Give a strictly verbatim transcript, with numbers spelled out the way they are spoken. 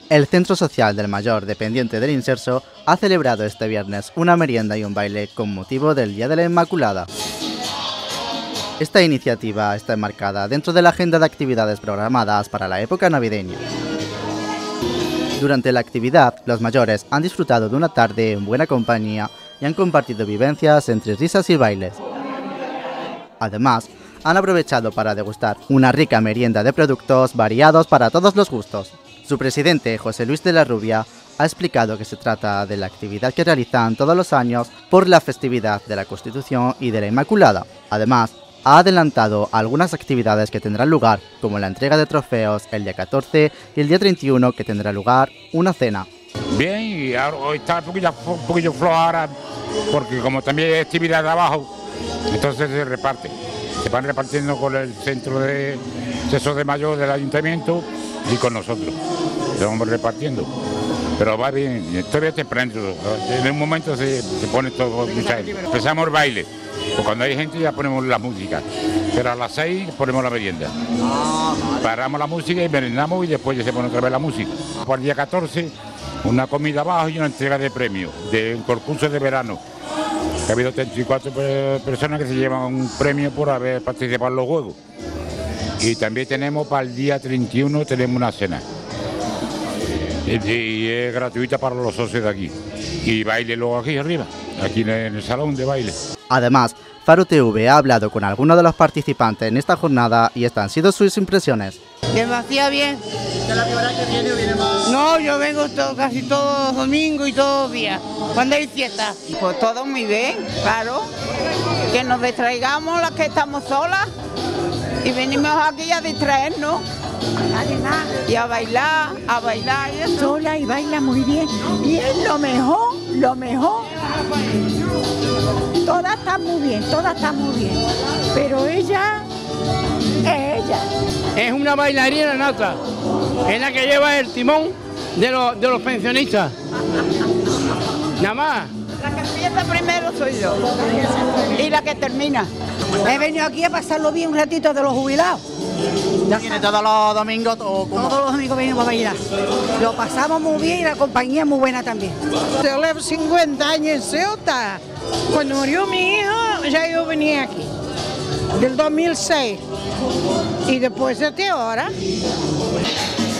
El Centro Social del Mayor, dependiente del Inserso, ha celebrado este viernes una merienda y un baile con motivo del Día de la Inmaculada. Esta iniciativa está enmarcada dentro de la agenda de actividades programadas para la época navideña. Durante la actividad, los mayores han disfrutado de una tarde en buena compañía y han compartido vivencias entre risas y bailes. Además, han aprovechado para degustar una rica merienda de productos variados para todos los gustos. Su presidente, José Luis de la Rubia, ha explicado que se trata de la actividad que realizan todos los años por la festividad de la Constitución y de la Inmaculada. Además, ha adelantado algunas actividades que tendrán lugar, como la entrega de trofeos el día catorce y el día treinta y uno, que tendrá lugar una cena. Bien, y ahora, hoy está un poquillo, un poquillo flojo ahora, porque como también hay actividad de abajo, entonces se reparte. Se van repartiendo con el centro de Seso de Mayor del Ayuntamiento y con nosotros. Se vamos repartiendo. Pero va bien, todavía temprano. En un momento se, se pone todo, mucha gente. Empezamos el baile, pues cuando hay gente ya ponemos la música. Pero a las seis ponemos la merienda. Paramos la música y merendamos y después ya se pone otra vez la música. Por el día catorce, una comida abajo y una entrega de premios de un concurso de verano. Ha habido treinta y cuatro personas que se llevan un premio por haber participado en los juegos. Y también tenemos para el día treinta y uno tenemos una cena. Y es gratuita para los socios de aquí. Y baile luego aquí arriba, aquí en el salón de baile. Además, Faro T V ha hablado con algunos de los participantes en esta jornada y estas han sido sus impresiones. Demasiado bien. ¿Usted la primera que viene o viene más? No, yo vengo todo, casi todos los domingos y todos los días, cuando hay fiesta. Pues todo muy bien, claro. Que nos distraigamos las que estamos solas y venimos aquí a distraernos. Y a bailar, a bailar y eso. Sola y baila muy bien. Y es lo mejor, lo mejor. Todas están muy bien, todas están muy bien. Pero ella es ella. Es una bailarina nata. Es la que lleva el timón de los, de los pensionistas. Nada más. La que empieza primero soy yo. Y la que termina. He venido aquí a pasarlo bien un ratito de los jubilados. ¿Viene todos los domingos o cómo? Todos los domingos venimos a bailar. Lo pasamos muy bien y la compañía es muy buena también. Celebro cincuenta años en Ceuta. Cuando murió mi hijo, ya yo venía aquí. Del dos mil seis. Y después de ahora.